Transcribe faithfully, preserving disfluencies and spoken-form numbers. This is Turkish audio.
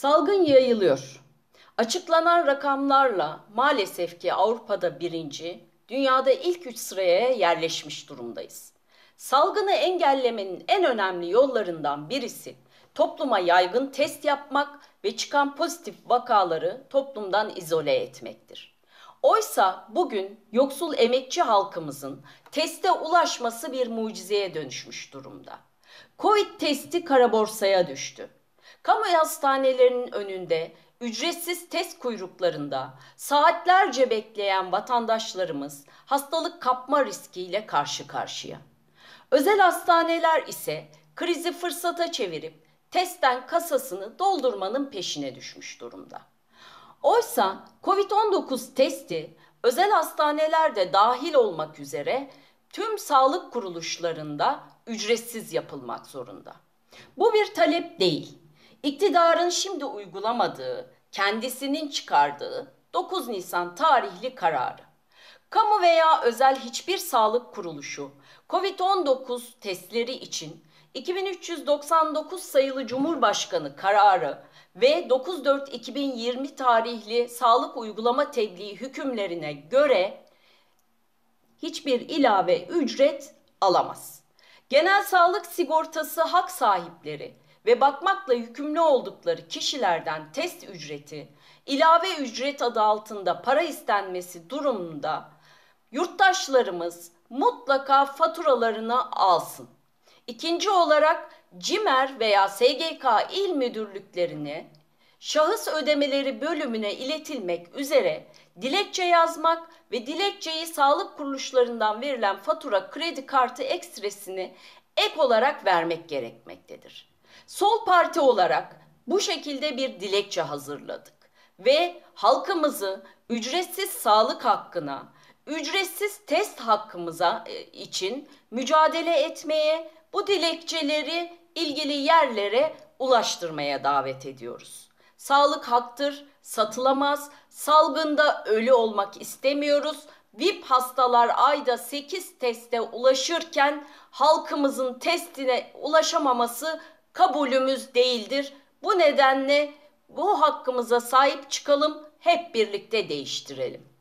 Salgın yayılıyor. Açıklanan rakamlarla maalesef ki Avrupa'da birinci, dünyada ilk üç sıraya yerleşmiş durumdayız. Salgını engellemenin en önemli yollarından birisi topluma yaygın test yapmak ve çıkan pozitif vakaları toplumdan izole etmektir. Oysa bugün yoksul emekçi halkımızın teste ulaşması bir mucizeye dönüşmüş durumda. Covid testi kara borsaya düştü. Kamu hastanelerinin önünde ücretsiz test kuyruklarında saatlerce bekleyen vatandaşlarımız hastalık kapma riskiyle karşı karşıya. Özel hastaneler ise krizi fırsata çevirip testten kasasını doldurmanın peşine düşmüş durumda. Oysa Covid on dokuz testi özel hastanelerde dahil olmak üzere tüm sağlık kuruluşlarında ücretsiz yapılmak zorunda. Bu bir talep değil. İktidarın şimdi uygulamadığı, kendisinin çıkardığı dokuz Nisan tarihli kararı. Kamu veya özel hiçbir sağlık kuruluşu Covid on dokuz testleri için iki bin üç yüz doksan dokuz sayılı Cumhurbaşkanı kararı ve dokuz dört iki bin yirmi tarihli sağlık uygulama tebliği hükümlerine göre hiçbir ilave ücret alamaz. Genel sağlık sigortası hak sahipleri ve bakmakla yükümlü oldukları kişilerden test ücreti, ilave ücret adı altında para istenmesi durumunda yurttaşlarımız mutlaka faturalarını alsın. İkinci olarak CİMER veya S G K il müdürlüklerine şahıs ödemeleri bölümüne iletilmek üzere dilekçe yazmak ve dilekçeyi sağlık kuruluşlarından verilen fatura kredi kartı ekstresini ek olarak vermek gerekmektedir. Sol Parti olarak bu şekilde bir dilekçe hazırladık ve halkımızı ücretsiz sağlık hakkına, ücretsiz test hakkımıza için mücadele etmeye, bu dilekçeleri ilgili yerlere ulaştırmaya davet ediyoruz. Sağlık haktır, satılamaz. Salgında ölü olmak istemiyoruz. V I P hastalar ayda sekiz teste ulaşırken halkımızın testine ulaşamaması kabulümüz değildir. Bu nedenle bu hakkımıza sahip çıkalım, hep birlikte değiştirelim.